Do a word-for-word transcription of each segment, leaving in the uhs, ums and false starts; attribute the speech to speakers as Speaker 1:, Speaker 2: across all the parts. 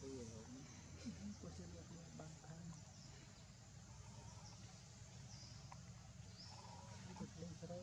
Speaker 1: rồi có chuyện được bằng thang được lên rồi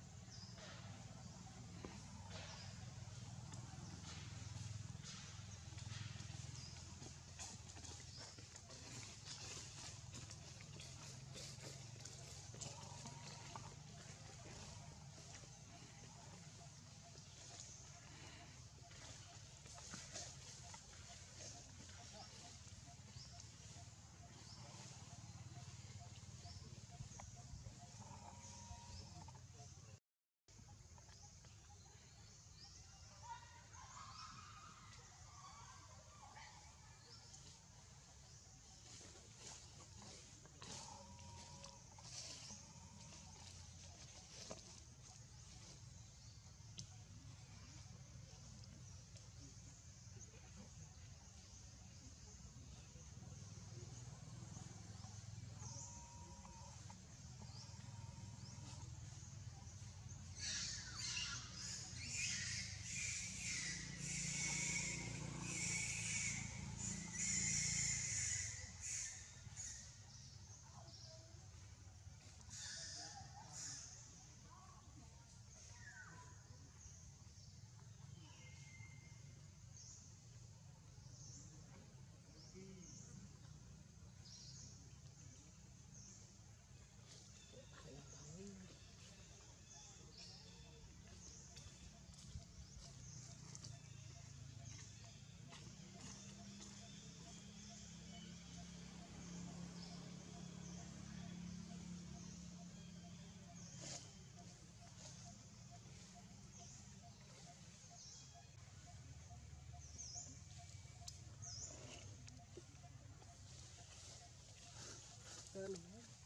Speaker 1: Hãy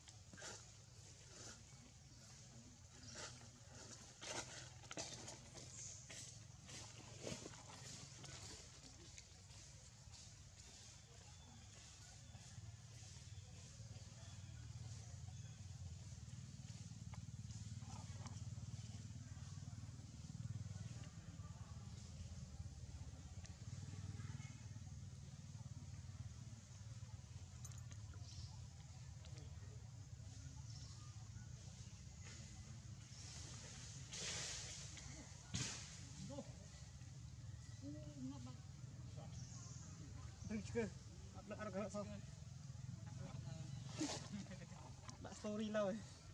Speaker 1: story lah.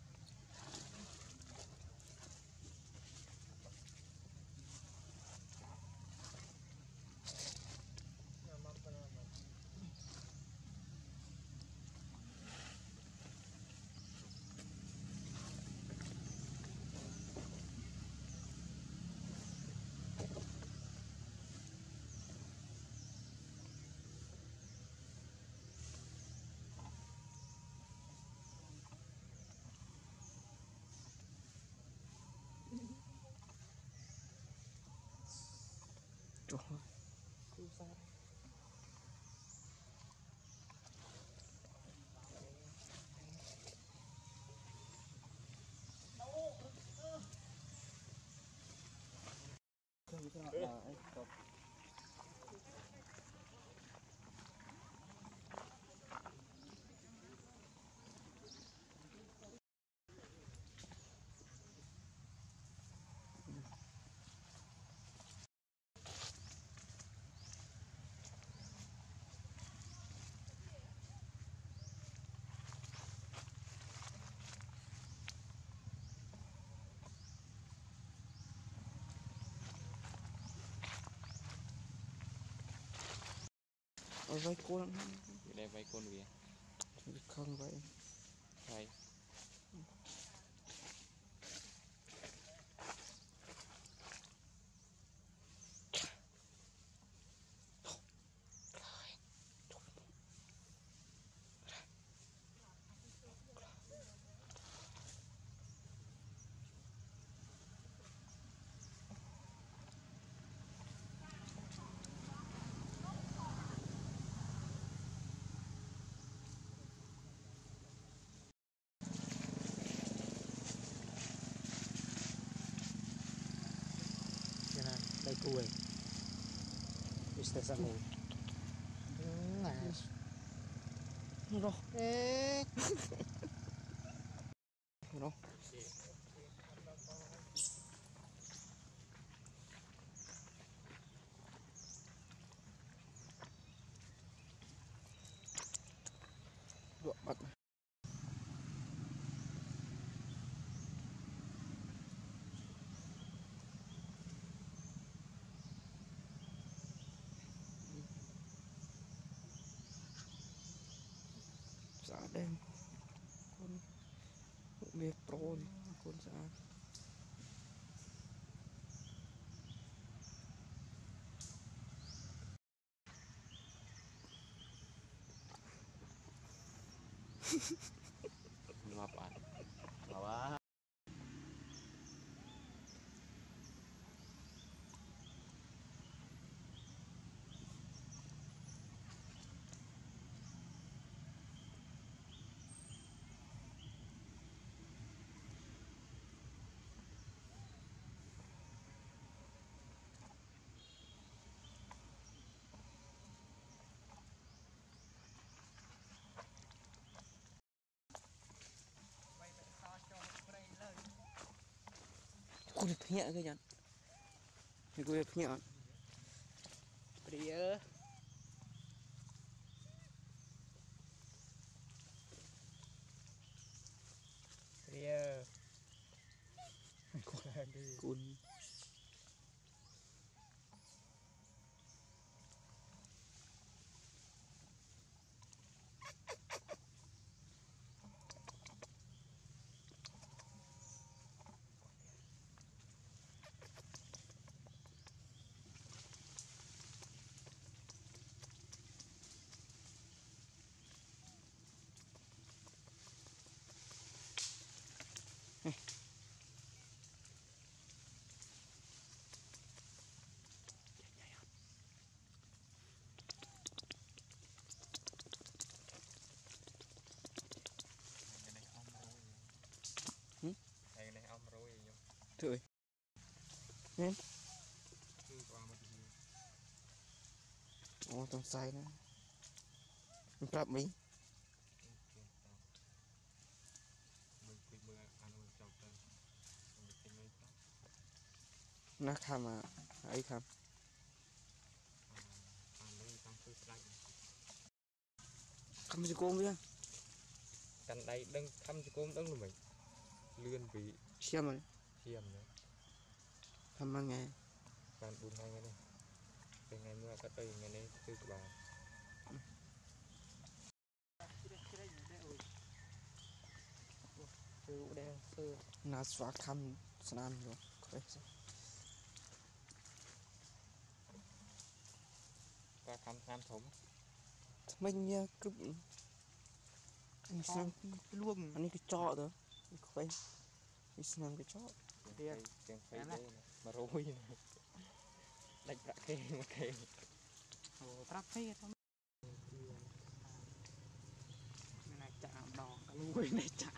Speaker 1: Trời ơi, cứu sao đây? Không có là anh cọc. Ở vai côn
Speaker 2: đây vai côn gì
Speaker 1: không vậy
Speaker 2: vai
Speaker 1: đây cùi Mister Samu Rồi.
Speaker 3: Ê.
Speaker 1: Rồi. Rồi bắt. Xã đen con việc pro con xã
Speaker 2: Lima pan. Bawa.
Speaker 1: con được nhẹ cái nhắn thì con được nhẹ
Speaker 3: Pria. Pria. Con là đi.
Speaker 1: con
Speaker 2: Cái này ông rồi nhung.
Speaker 1: thôi nên
Speaker 2: Cứ qua một tí.
Speaker 1: ô tông sai nữa mình prap mình
Speaker 2: Mình cứ mưa ăn uống chọc tên. Mình tính mấy đó.
Speaker 1: nó tham à ấy tham
Speaker 2: Ăn lấy xong cứ lạnh.
Speaker 1: không có con biết
Speaker 2: Cắn đây đừng thăm cho cô đừng là mình. Lươn bị
Speaker 1: xem rồi
Speaker 2: chiêm nữa.
Speaker 1: tham mà nghe
Speaker 2: Bạn buồn ngay ngay đây. Cái ngày mưa cắt đây ngày nay tư của bà.
Speaker 3: Từ đen sơ.
Speaker 1: nó xóa tham snan rồi khỏe sao
Speaker 2: Qua thăm thăm thống.
Speaker 1: mình nha cứ anh sang
Speaker 3: Luôn.
Speaker 1: anh ấy cái trọ đó khỏe cái sang cái trọ
Speaker 2: Cái cái phây đây này. Mà rối này. Đánh bạc kê mà kê.
Speaker 3: Ồ, prap phê thôi. Này chạm đỏ cả lui này chạm.